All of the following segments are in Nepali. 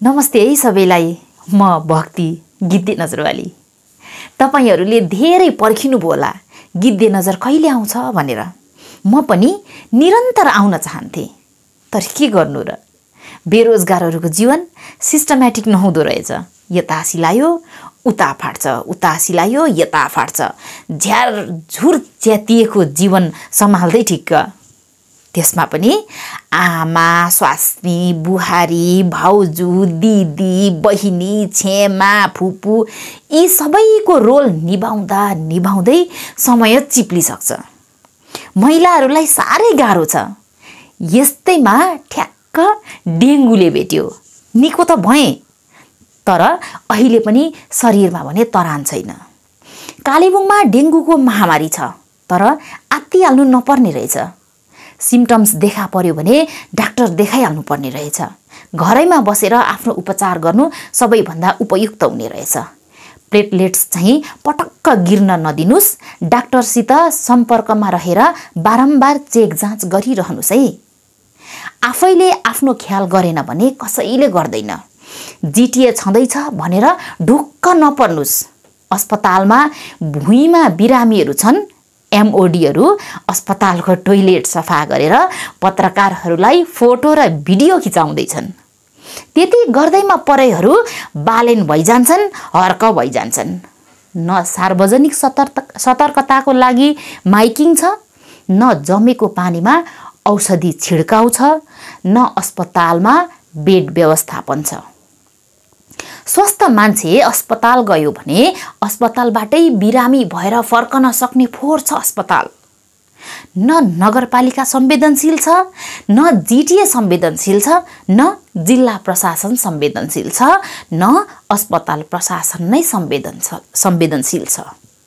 नमस्ते है सबैलाई। म भक्ति गिद्धेनजरवाली। तपाईहरुले धेरै पर्खिनुभयो होला गिद्धेनजर कहिले आउँछ भनेर। म पनि निरन्तर आउन चाहन्थे, तर के गर्नु र, बेरोजगारहरूको जीवन सिस्टमेटिक नहुँदो रहेछ। यता सिलायो उता फाट्छ, उता सिलायो यता फाट्छ। झ्यार झुर च्यातिएको जीवन सम्हाल्दै ठिक्क। त्यसमा पनि आमा, स्वास्नी, बुहारी, भाउजू, दिदी, बहिनी, छेमा, फुपू यी सबैको रोल निभाउँदा निभाउँदै समय चिप्लिसक्छ। महिलाहरूलाई साह्रै गाह्रो छ। यस्तैमा ठ्याक्क डेङ्गुले भेट्यो। निको त भए, तर अहिले पनि शरीरमा भने तरान छैन। कालेबुङमा डेङ्गुको महामारी छ, तर आत्तिहाल्नु नपर्ने रहेछ। सिम्टम्स देखा पर्यो भने डाक्टर देखाइहाल्नु पर्ने रहेछ। घरैमा बसेर आफ्नो उपचार गर्नु सबैभन्दा उपयुक्त हुने रहेछ। प्लेटलेट्स चाहिँ पटक्क गिर्न नदिनुस्। डाक्टरसित सम्पर्कमा रहेर बारम्बार चेक जाँच गरिरहनुस् है। आफैले आफ्नो ख्याल गरेन भने कसैले गर्दैन। जिटिए छँदैछ भनेर ढुक्क नपर्नुस्। अस्पतालमा भुइँमा बिरामीहरू छन्। एमओडीहरू अस्पतालको टोइलेट सफा गरेर पत्रकारहरूलाई फोटो र भिडियो खिचाउँदैछन्। त्यति गर्दैमा परेहरू बालेन भइजान्छन्, हर्क भइजान्छन्। न सार्वजनिक सतर्कताको लागि माइकिङ छ, न जमेको पानीमा औषधि छिड्काउ छ, न अस्पतालमा बेड व्यवस्थापन छ। स्वस्थ मान्छे अस्पताल गयो भने अस्पतालबाटै बिरामी भएर फर्कन सक्ने फोहोर छ अस्पताल। न नगरपालिका संवेदनशील छ, न जिटिए संवेदनशील छ, न जिल्ला प्रशासन संवेदनशील छ, न अस्पताल प्रशासन नै संवेदनशील छ।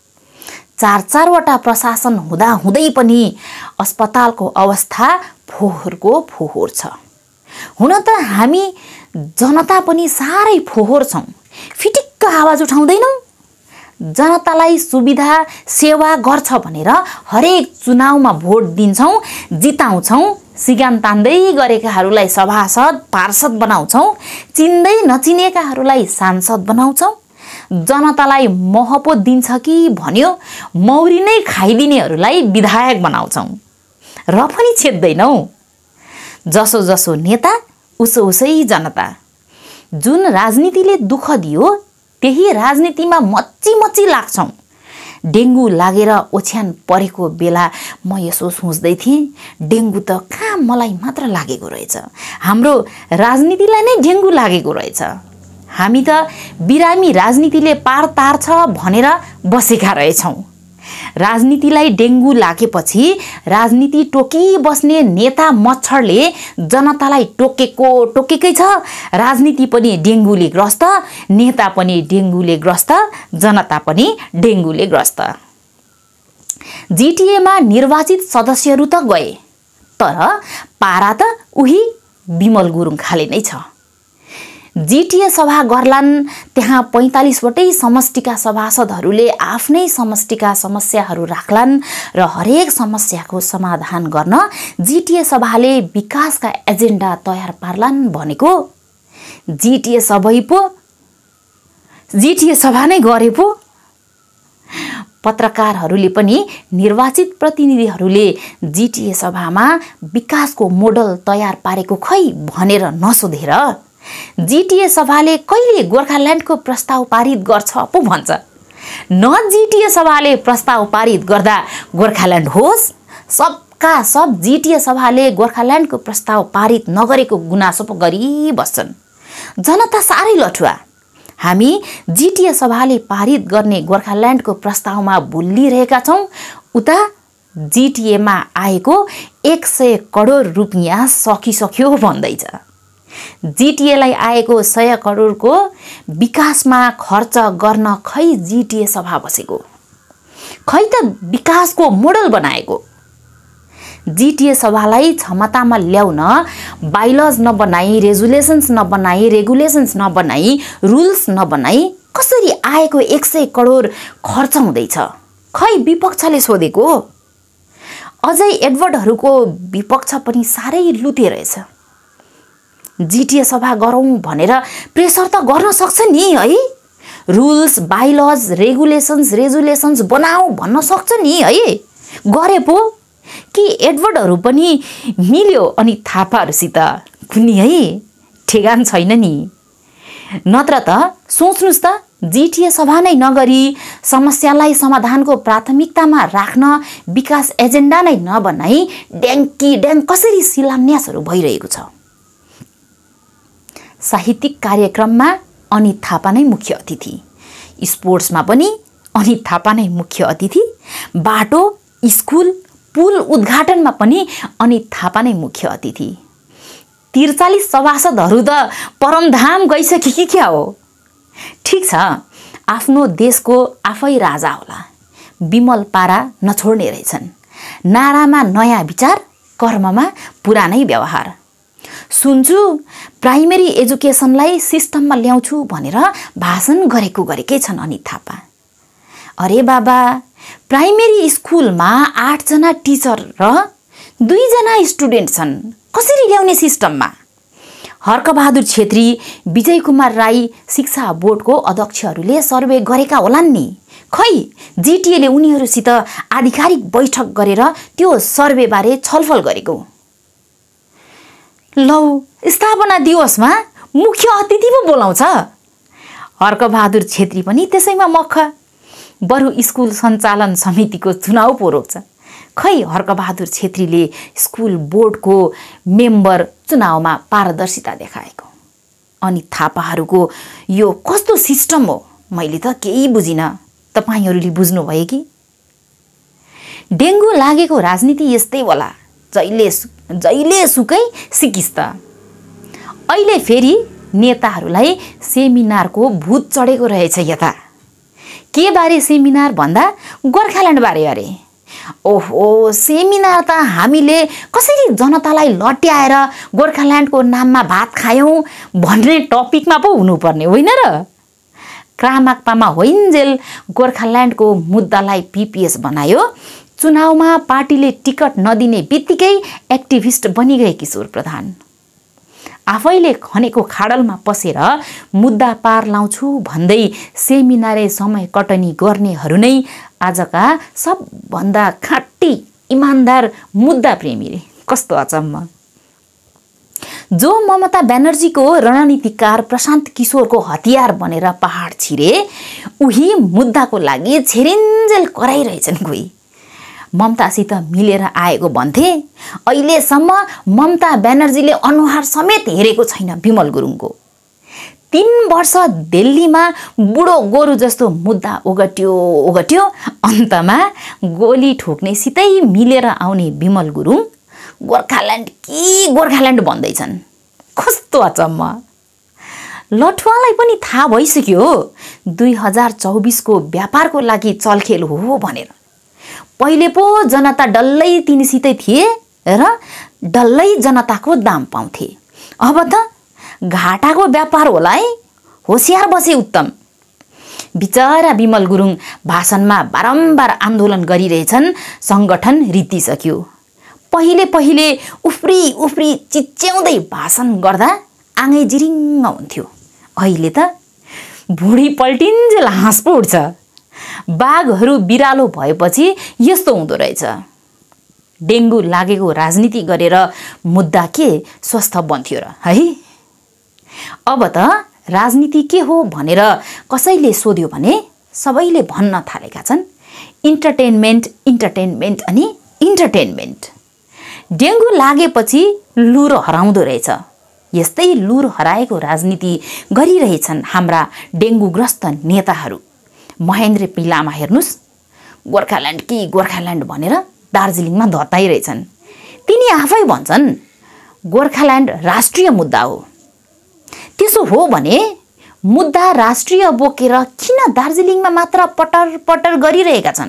चारवटा प्रशासन हुँदा हुँदै पनि अस्पतालको अवस्था फोहोरको फोहोर छ। हुन त हामी जनता पनि साह्रै फोहोर छौँ। फिटिक्क आवाज उठाउँदैनौँ। जनतालाई सुविधा सेवा गर्छ भनेर हरेक चुनावमा भोट दिन्छौँ, जिताउँछौँ। सिगान तान्दै गरेकाहरूलाई सभासद पार्षद बनाउँछौँ, चिन्दै नचिनेकाहरूलाई सांसद बनाउँछौँ। जनतालाई मह पो दिन्छ कि भन्यो मौरी नै खाइदिनेहरूलाई विधायक बनाउँछौँ, र पनि छेड्दैनौँ। जसो जसो नेता उसो उसै जनता। जुन राजनीतिले दुःख दियो त्यही राजनीतिमा मच्ची मच्ची लाग्छौँ। डेङ्गु लागेर ओछ्यान परेको बेला म यसो सोच्दै थिएँ, डेङ्गु त कहाँ मलाई मात्र लागेको रहेछ, हाम्रो राजनीतिलाई नै डेङ्गु लागेको रहेछ। हामी त बिरामी राजनीतिले पार तार्छ भनेर बसेका रहेछौँ। राजनीतिलाई डेङ्गु लागेपछि राजनीति टोकी बस्ने नेता मच्छरले जनतालाई टोकेकै छ। राजनीति पनि डेङ्गुले ग्रस्त, नेता पनि डेङ्गुले ग्रस्त, जनता पनि डेङ्गुले ग्रस्त। जिटिएमा निर्वाचित सदस्यहरू त गए, तर पारा त उही विमल गुरुङ खाले नै छ। जिटिए सभा गर्लान्, त्यहाँ 45 वटै समष्टिका सभासदहरूले आफ्नै समष्टिका समस्याहरू राख्लान् र हरेक समस्याको समाधान गर्न जिटिए सभाले विकासका एजेन्डा तयार पार्लान् भनेको जिटिए सभा नै गरे पो। पत्रकारहरूले पनि निर्वाचित प्रतिनिधिहरूले जिटिए सभामा विकासको मोडल तयार पारेको खै भनेर नसोधेर जिटिए सभाले कहिले गोर्खाल्यान्डको प्रस्ताव पारित गर्छ पो भन्छ। न जिटिए सभाले प्रस्ताव पारित गर्दा गोर्खाल्यान्ड होस्, सबका सब जिटिए सभाले गोर्खाल्यान्डको प्रस्ताव पारित नगरेको गुनासो पो गरिबस्छन्। जनता साह्रै लठुवा। हामी जिटिए सभाले पारित गर्ने गोर्खाल्यान्डको प्रस्तावमा भुलिरहेका छौँ। उता जिटिएमा आएको 100 करोड रुपियाँ सकिसक्यो भन्दैछ। जिटिएलाई आएको 100 करोडको विकासमा खर्च गर्न खै जिटिए सभा बसेको, खै त विकासको मोडल बनाएको। जिटिए सभालाई क्षमतामा ल्याउन बाइलज नबनाई, रेजुलेसन्स नबनाई, रेगुलेसन्स नबनाई, रुल्स नबनाई कसरी आएको 100 करोड खर्च हुँदैछ, खै विपक्षले सोधेको। अझै एडभर्टहरूको विपक्ष पनि साह्रै लुते रहेछ। जिटिए सभा गरौँ भनेर प्रेसर त गर्न सक्छ नि है। रुल्स बाइलज रेजुलेसन्स बनाऊ भन्न सक्छ नि है। गरे पो कि एडवर्डहरू पनि मिल्यो अनि थापाहरूसित कुनी है ठेगान छैन नि। नत्र त सोच्नुस् त जिटिए सभा नै नगरी समस्यालाई समाधानको प्राथमिकतामा राख्न विकास एजेन्डा नै नबनाई ड्याङ कसरी शिलान्यासहरू भइरहेको छ। साहित्यिक कार्यक्रममा अनित थापा नै मुख्य अतिथि, स्पोर्ट्समा पनि अनित थापा नै मुख्य अतिथि, बाटो स्कुल पुल उद्घाटनमा पनि अनित थापा नै मुख्य अतिथि। 43 सभासदहरू त परमधाम गइसके कि क्या हो। ठीक छ, आफ्नो देशको आफै राजा होला, विमल पारा नछोड्ने रहेछन्। नारामा नयाँ विचार, कर्ममा पुरानै व्यवहार। सुन्छु प्राइमेरी एजुकेसनलाई सिस्टममा ल्याउँछु भनेर भाषण गरेकै छन् अनित थापा। अरे बाबा, प्राइमेरी स्कुलमा 8 जना टिचर र 2 जना स्टुडेन्ट छन्, कसरी ल्याउने सिस्टममा? हर्कबहादुर छेत्री, विजय कुमार राई शिक्षा बोर्डको अध्यक्षहरूले सर्वे गरेका होलान् नि। खै जिटिएले उनीहरूसित आधिकारिक बैठक गरेर त्यो सर्वेबारे छलफल गरेको। लौ स्थापना दिवसमा मुख्य अतिथि पो बोलाउँछ। हर्कबहादुर छेत्री पनि त्यसैमा मख। बरु स्कुल सञ्चालन समितिको चुनाव पो रोक्छ। खै हर्कबहादुर छेत्रीले स्कुल बोर्डको मेम्बर चुनावमा पारदर्शिता देखाएको। अनि थापाहरूको यो कस्तो सिस्टम हो, मैले त केही बुझिनँ। तपाईहरूले बुझ्नुभयो कि? डेङ्गु लागेको राजनीति यस्तै होला, जहिले सुकै सिकिस् त। अहिले फेरि नेताहरूलाई सेमिनारको भूत चढेको रहेछ यता। के बारे सेमिनार भन्दा गोर्खाल्यान्ड बारे अरे। ओहो, सेमिनार त हामीले कसरी जनतालाई लट्याएर गोर्खाल्यान्डको नाममा भात खायौँ भन्ने टपिकमा पो हुनुपर्ने होइन र। क्रामाक्पामा होइन्जेल गोर्खाल्यान्डको मुद्दालाई पिपिएस बनायो। चुनावमा पार्टीले टिकट नदिने बित्तिकै एक्टिभिस्ट बनिगए किशोर प्रधान। आफैले खनेको खाडलमा पसेर मुद्दा पार लाउँछु भन्दै सेमिनारे समय कटनी गर्नेहरू नै आजका सबभन्दा खाँटी इमान्दार मुद्दा प्रेमी रे। कस्तो अचम्म। जो ममता ब्यानर्जीको रणनीतिकार प्रशान्त किशोरको हतियार बनेर पहाड छिरे, उही मुद्दाको लागि छेरिन्जेल कराइरहेछन् कोही। ममतासित मिलेर आएको भन्थे, अहिलेसम्म ममता ब्यानर्जीले अनुहार समेत हेरेको छैन विमल गुरुङको। 3 वर्ष दिल्लीमा बुढो गोरु जस्तो मुद्दा ओगट्यो, अन्तमा गोली ठोक्नेसितै मिलेर आउने विमल गुरुङ गोर्खाल्यान्ड भन्दैछन्। कस्तो अचम्म। लठुवालाई पनि थाहा भइसक्यो 2024 को व्यापारको लागि चलखेल हो भनेर। पहिले पो जनता डल्लै तिनीसितै थिए र डल्लै जनताको दाम पाउँथे। अब त घाटाको व्यापार होला है, होसियार बसे उत्तम। बिचरा विमल गुरुङ भाषणमा बारम्बार आन्दोलन गरिरहेछन्, सङ्गठन रित्तिसक्यो। पहिले उफ्री चिच्याउँदै भाषण गर्दा आँगै जिरिङ्ग हुन्थ्यो। अहिले त भुँडी पल्टिन्जेल हाँस पो उठ्छ। बाघहरू बिरालो भएपछि यस्तो हुँदो रहेछ। डेङ्गु लागेको राजनीति गरेर मुद्दा के स्वस्थ बन्थ्यो र है। अब त राजनीति के हो भनेर कसैले सोध्यो भने सबैले भन्न थालेका छन् इन्टरटेनमेन्ट अनि इन्टरटेनमेन्ट। डेङ्गु लागेपछि लुरो हराउँदो रहेछ। यस्तै लुर हराएको राजनीति गरिरहेछन् हाम्रा डेङ्गुग्रस्त नेताहरू। महेन्द्र पिलामा हेर्नुस्, गोर्खाल्यान्ड भनेर दार्जिलिङमा धत्ताइरहेछन्। तिनी आफै भन्छन् गोर्खाल्यान्ड राष्ट्रिय मुद्दा हो। त्यसो हो भने मुद्दा राष्ट्रिय बोकेर किन दार्जिलिङमा मात्र पटर गरिरहेका छन्?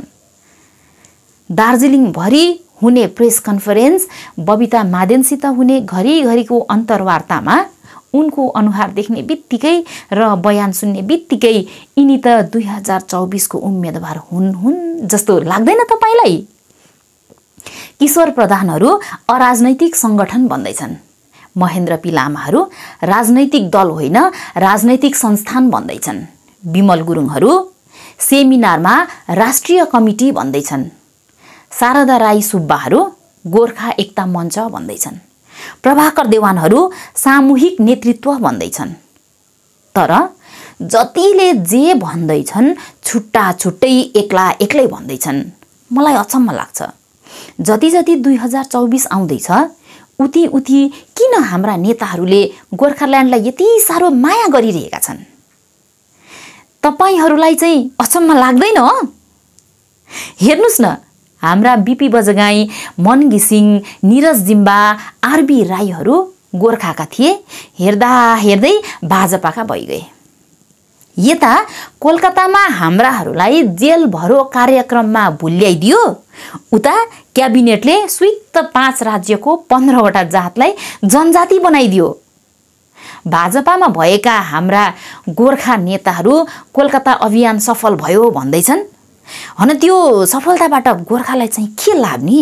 दार्जिलिङभरि हुने प्रेस कन्फरेन्स, बबिता मादेनसित हुने घरिघरिको अन्तर्वार्तामा उनको अनुहार देख्ने बित्तिकै र बयान सुन्ने बित्तिकै यिनी त 2024 को उम्मेदवार हुन् जस्तो लाग्दैन तपाईँलाई? किशोर प्रधानहरू अराजनैतिक सङ्गठन बन्दैछन्। महेन्द्र पी लामाहरू राजनैतिक दल होइन राजनैतिक संस्थान भन्दैछन्। विमल गुरुङहरू सेमिनारमा राष्ट्रिय कमिटी भन्दैछन्। शारदा राई सुब्बाहरू गोर्खा एकता मञ्च भन्दैछन्। प्रभाकर देवानहरू सामूहिक नेतृत्व भन्दैछन्। तर जतिले जे भन्दैछन् छुट्टा छुट्टै एक्ला एक्लै भन्दैछन्। मलाई अचम्म लाग्छ। जति जति 2024 आउँदैछ उति उति किन हाम्रा नेताहरूले गोर्खाल्यान्डलाई यति साह्रो माया गरिरहेका छन्? तपाईहरूलाई चाहिँ अचम्म लाग्दैन? हेर्नुस् न, हाम्रा बीपी बजगाई, मन घिसिङ, निरज जिम्बा, आरबी राईहरू गोर्खाका थिए, हेर्दा हेर्दै भाजपाका भइगए। यता कोलकातामा हाम्राहरूलाई जेल भरो कार्यक्रममा भुल्याइदियो, उता क्याबिनेटले स्वित्त 5 राज्यको 15वटा जातलाई जनजाति बनाइदियो। भाजपामा भएका हाम्रा गोर्खा नेताहरू कोलकाता अभियान सफल भयो भन्दैछन्। हन त्यो सफलताबाट गोर्खालाई चाहिँ के लाभ नि?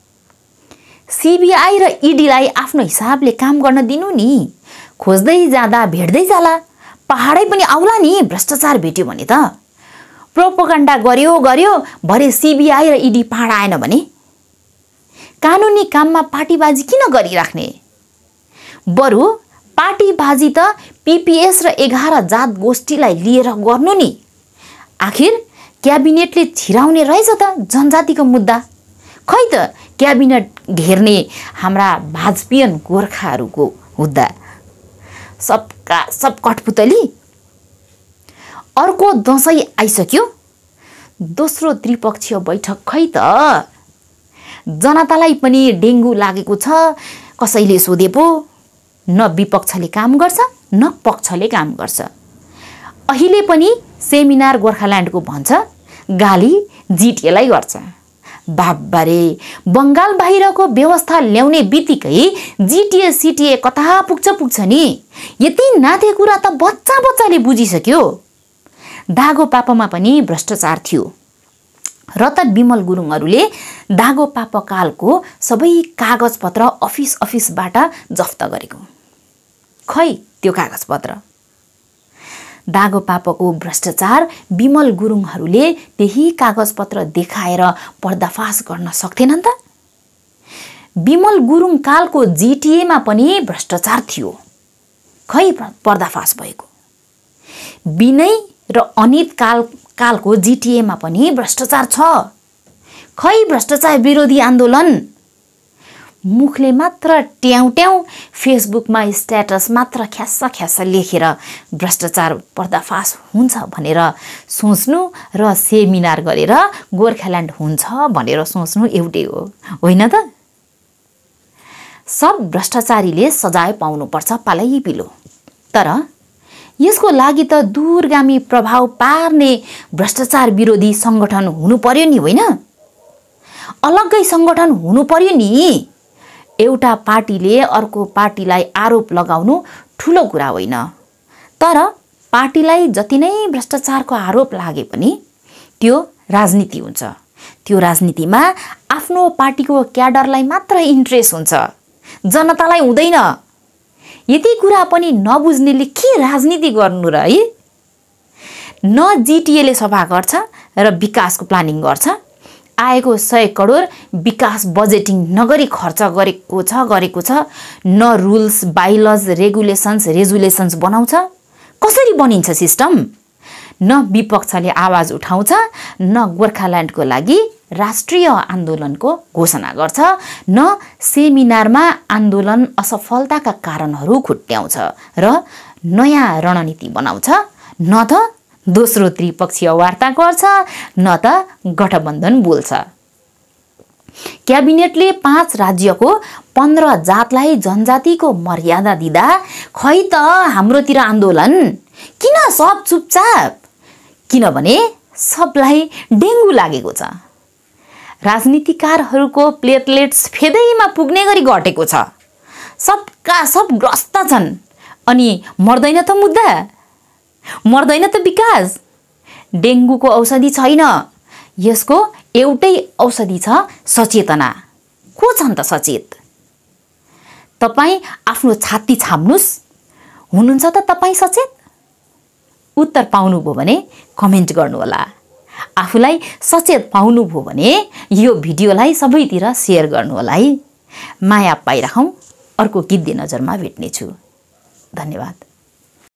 सीबीआई र ईडीलाई आफ्नो हिसाबले काम गर्न दिनु नि। खोज्दै जाँदा भेट्दै जाला, पहाडै पनि आउला नि भ्रष्टाचार भेट्यो भने त। प्रोपोगन्डा गर्यो भरे सीबीआई र ईडी पहाड आएन भने? कानुनी काममा पार्टीबाजी किन गरिराख्ने? बरु पार्टीबाजी त पीपीएस र 11 जात गोष्ठीलाई लिएर गर्नु नि। आखिर क्याबिनेटले छिराउने रहेछ त जनजातिको मुद्दा। खै त क्याबिनेट घेर्ने हाम्रा भाजपियन गोर्खाहरूको हुद्दा। सबका सब कठपुतली। अर्को दसैँ आइसक्यो, दोस्रो त्रिपक्षीय बैठक खै त? जनतालाई पनि डेङ्गु लागेको छ कसैले सोधे पो। न विपक्षले काम गर्छ न पक्षले काम गर्छ। अहिले पनि सेमिनार गोर्खाल्यान्डको भन्छ, गाली जिटिएलाई गर्छ। बाबारे, बङ्गाल बाहिरको व्यवस्था ल्याउने बित्तिकै जिटिए सिटिए कता पुग्छ नि। यति नाथे कुरा त बच्चाले बुझिसक्यो। दागो पापामा पनि भ्रष्टाचार थियो र त विमल गुरुङहरूले दागो पापा कालको सबै कागजपत्र अफिसबाट जफ्त गरेको। खै त्यो कागजपत्र? दागो पापाको भ्रष्टाचार विमल गुरुङहरूले त्यही कागजपत्र देखाएर पर्दाफास गर्न सक्थेनन् त? विमल गुरुङ कालको जिटिएमा पनि भ्रष्टाचार थियो, खै पर्दाफास भएको? विनय र अनित कालको जिटिएमा पनि भ्रष्टाचार छ, खै भ्रष्टाचार विरोधी आन्दोलन? मुखले मात्र ट्याउ फेसबुकमा स्ट्याटस मात्र ख्यास्सा लेखेर भ्रष्टाचार पर्दाफास हुन्छ भनेर सोच्नु र सेमिनार गरेर गोर्खाल्यान्ड हुन्छ भनेर सोच्नु एउटै हो, होइन त? सब भ्रष्टाचारीले सजाय पाउनुपर्छ पालै पिलो। तर यसको लागि त दूरगामी प्रभाव पार्ने भ्रष्टाचार विरोधी संगठन हुनु पर्यो नि, होइन? अलग्गै संगठन हुनु पर्यो नि। एउटा पार्टीले अर्को पार्टीलाई आरोप लगाउनु ठुलो कुरा होइन। तर पार्टीलाई जति नै भ्रष्टाचारको आरोप लागे पनि त्यो राजनीति हुन्छ। त्यो राजनीतिमा आफ्नो पार्टीको क्याडरलाई मात्र इन्ट्रेस्ट हुन्छ, जनतालाई हुँदैन। यति कुरा पनि नबुझ्नेले के राजनीति गर्नु र है? न जिटिएले सफा गर्छ र विकासको प्लानिङ गर्छ। आएको 100 करोड विकास बजेटिङ नगरी खर्च गरेको छ। न रुल्स बाइलज रेजुलेसन्स बनाउँछ। कसरी बनिन्छ सिस्टम? न विपक्षले आवाज उठाउँछ, न गोर्खाल्यान्डको लागि राष्ट्रिय आन्दोलनको घोषणा गर्छ, न सेमिनारमा आन्दोलन असफलताका कारणहरू खुट्ट्याउँछ र नयाँ रणनीति बनाउँछ, न त दोस्रो त्रिपक्षीय वार्ता गर्छ, न त गठबन्धन बोल्छ। क्याबिनेटले 5 राज्यको 15 जातलाई जनजातिको मर्यादा दिँदा खै त हाम्रोतिर आन्दोलन? किन सब चुपचाप? किनभने सबलाई डेङ्गु लागेको छ। राजनीतिकारहरूको प्लेटलेट्स फेदैमा पुग्ने गरी घटेको छ। सबका सब ग्रस्त छन्। अनि मर्दैन त मुद्दा? मर्दैन त विकास? डेङ्गुको औषधि छैन। यसको एउटै औषधि छ, सचेतना। को छन् त सचेत? तपाईँ आफ्नो छाती छाम्नुस्। हुनुहुन्छ त तपाईँ सचेत? उत्तर पाउनुभयो भने कमेन्ट गर्नुहोला। आफूलाई सचेत पाउनुभयो भने यो भिडियोलाई सबैतिर सेयर गर्नुहोला है। माया पाइराखौँ। अर्को गिद्धे नजरमा भेट्नेछु। धन्यवाद।